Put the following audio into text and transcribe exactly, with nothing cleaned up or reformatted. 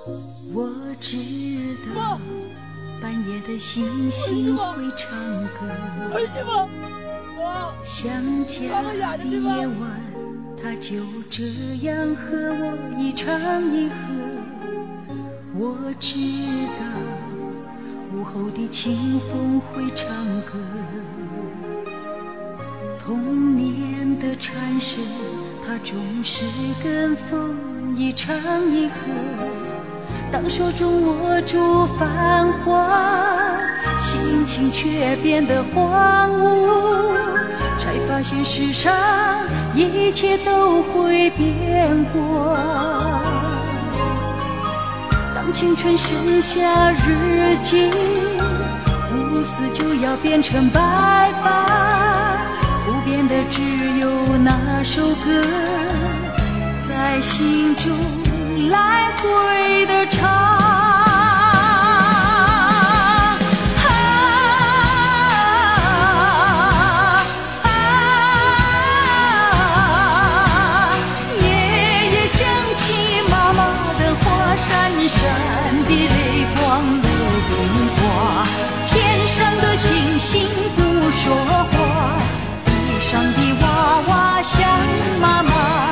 我知道半夜的星星会唱歌，想家的夜晚，它就这样和我一唱一和。我知道午后的清风会唱歌，童年的蝉声，它总是跟风一唱一和。当手中握住繁华，心情却变得荒芜，才发现世上一切都会变过。当青春剩下日记，乌丝就要变成白发，不变的只有那首歌，在心中来回的唱。啊啊，夜夜想起妈妈的话，闪闪的泪光落冰花，天上的星星不说话，地上的娃娃想妈妈。